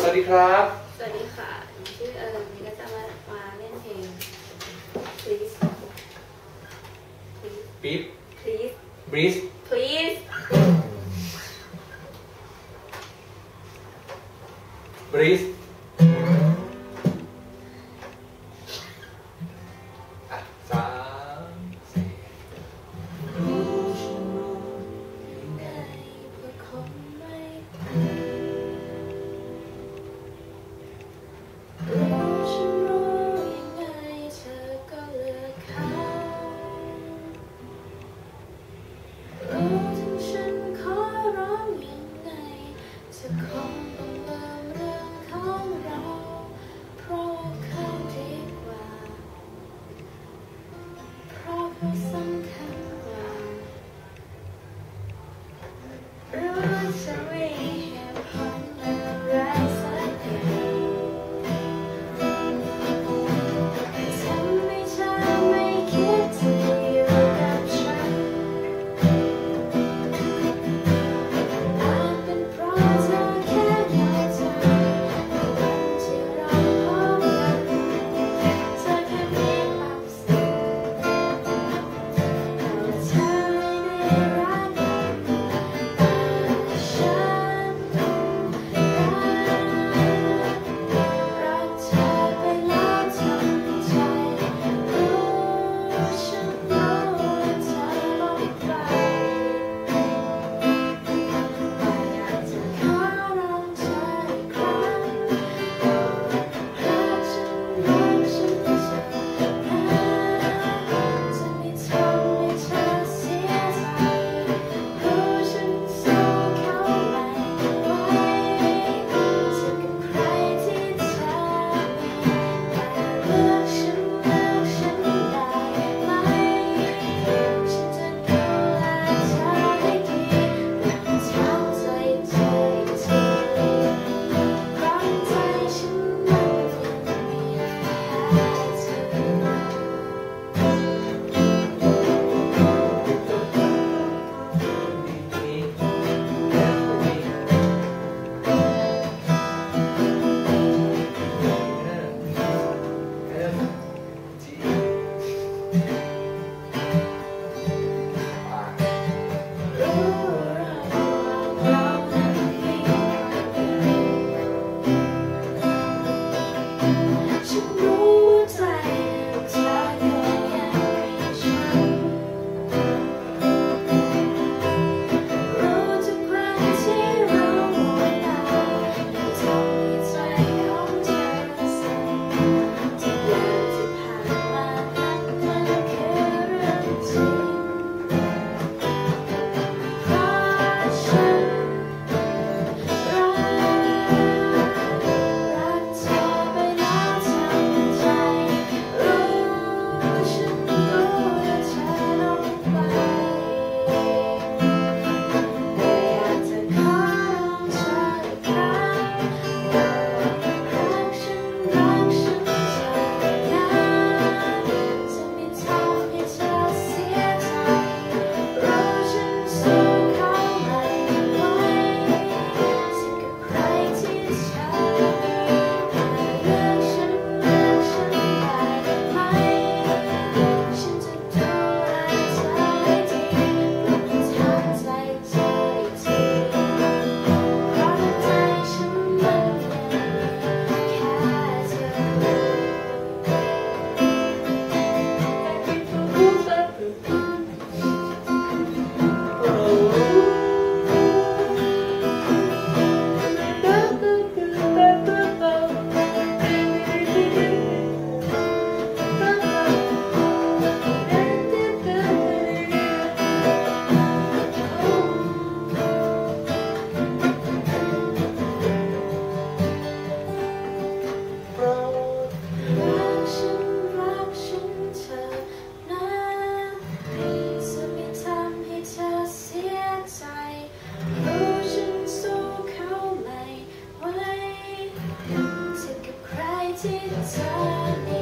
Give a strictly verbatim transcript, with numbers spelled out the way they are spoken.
วัสดีครับสวัสดีค่ะชื่อเอิญนี่ก็จะมามาเล่นเพลง please please please please please please อ่ะสามสี่รู้ฉันรู้ยังไงเพื่อคงไม่รู้ฉันรู้ยังไงเธอก็เลือกเขารู้ถึงฉันขอร้องยังไงเธอคงต้องลืมเรื่องของเราเพราะเขาดีกว่าเพราะเขาสำคัญกว่ารู้ว่าจะไม่เหตุผลอะไรสักอย่างทำให้เธอไม่คิดจะอยู่กับฉันอาจเป็นเพราะเธอแค่อยากจะมีวันที่เราพบกันเธอแค่มีความสุขแต่ว่าเธอไม่ได้รักกันแต่ฉันรักรักเธอไปแล้วทั้งใจรู้ฉันรู้ว่าเธอต้องไปแต่อยากจะขอร้องเธออีกครั้งรักฉันรักฉันเธอนะจะไม่ทำให้เธอเสียใจรู้ฉันสู้เขาไม่ไหวจะกับใครที่เธอมีแต่เลือกฉันเลือกฉันได้ไหมฉันจะดูแลเธอให้ดีและทำใจเธออีกทีเพราะใจฉันมันยังมีแค่เธอรู้เราเรานั้นมีฉันรู้ว่าใจเธอก็ยังมีฉันรู้ทุกครั้งที่เรามองหน้ายังทำให้ใจของเธอสั่นทุกอย่างที่ผ่านมานั้นมันคือเรื่องจริงเพราะฉันรักรักเธอไปแล้วทั้งใจรู้ฉันรู้ว่าเธอต้องไปแต่อยากจะขอร้องเธออีกครั้งรักฉันรักฉันเธอนะจะไม่ทำให้เธอเสียใจรู้ฉันสู้เขาไม่ไหวจะกับใครที่เธอมีแต่เลือกฉันเลือกฉันได้ไหมฉันจะดูแลเธอให้ดีโปรดทำใจเธออีกทีเพราะใจฉันมันยังมีแค่เธรักฉันรักฉันเธอนะจะไม่ทำให้เธอเสียใจรู้ฉันสู้เขาไม่ไหวจะกับใครที่เธอมี